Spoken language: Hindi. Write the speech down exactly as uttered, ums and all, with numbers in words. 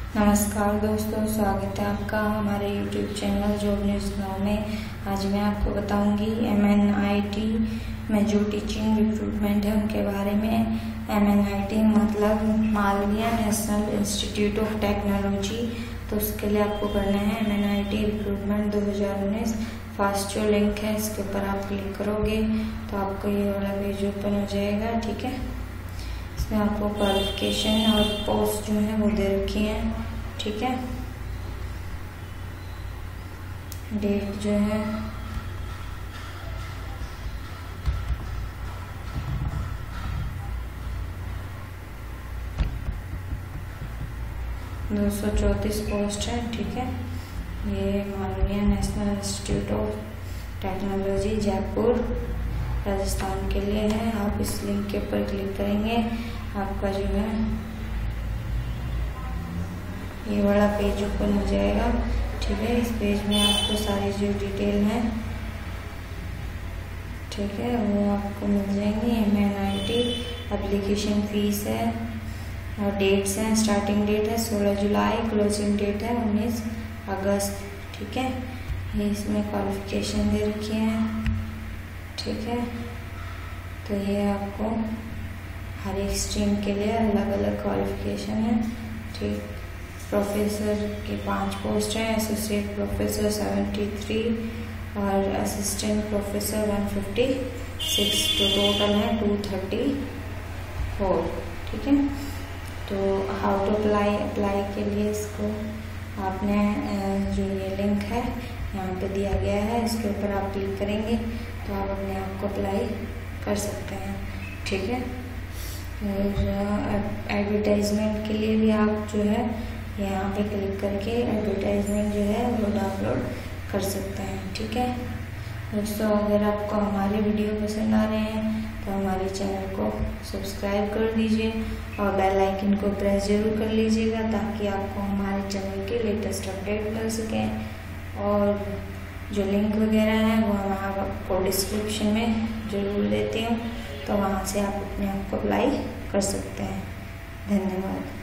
नमस्कार दोस्तों, स्वागत है आपका हमारे यूट्यूब चैनल जॉब न्यूज़ गाँव में। आज मैं आपको बताऊंगी एम एन आई टी में जो टीचिंग रिक्रूटमेंट है उनके बारे में। एम एन आई टी मतलब Malaviya national institute of technology. तो उसके लिए आपको करना है M N I T recruitment दो हज़ार उन्नीस। फर्स्ट जो लिंक है इसके ऊपर आप क्लिक करोगे तो आपको ये वाला पेज ओपन हो जाएगा। ठीक है, इसमें आपको क्वालिफिकेशन और पोस्ट जो है वो दे रखी है। ठीक है, डेट जो है दो सौ चौंतीस पोस्ट है। ठीक है, ये Malaviya national institute of technology Jaipur Rajasthan के लिए है। आप इस लिंक के ऊपर क्लिक करेंगे, आपका जो है ये वाला पेज ओपन हो जाएगा। ठीक है, इस पेज में आपको सारी जो डिटेल है ठीक है वो आपको मिल जाएंगी। M N I T application fees है और डेट्स हैं। स्टार्टिंग डेट है सोलह जुलाई, क्लोजिंग डेट है उन्नीस अगस्त। ठीक है, ये इसमें क्वालिफिकेशन दे रखी है। ठीक है, तो ये आपको हर एक स्ट्रीम के लिए अलग अलग क्वालिफिकेशन है। ठीक, प्रोफेसर की पांच पोस्ट हैं, एसोसिएट प्रोफेसर सेवेंटी थ्री और assistant professor one fifty six, तो टोटल है टू थर्टी फोर। ठीक है, तो हाउ टू अप्लाई अप्लाई के लिए इसको आपने जो ये लिंक है यहाँ पे दिया गया है, इसके ऊपर आप क्लिक करेंगे तो आप अपने आप को अप्लाई कर सकते हैं। ठीक है, और एडवर्टाइजमेंट के लिए भी आप जो है यहाँ पे क्लिक करके एडवर्टाइजमेंट जो है वो डाउनलोड कर सकते हैं। ठीक है दोस्तों, अगर आपको हमारे वीडियो पसंद आ रहे हैं तो हमारे चैनल को सब्सक्राइब कर दीजिए और बेल आइकन को प्रेस जरूर कर लीजिएगा ताकि आपको हमारे चैनल के लेटेस्ट अपडेट मिल सकें। और जो लिंक वगैरह है वो हम आपको डिस्क्रिप्शन में जरूर देती हूँ, तो वहाँ से आप अपने आप को अप्लाई कर सकते हैं। धन्यवाद।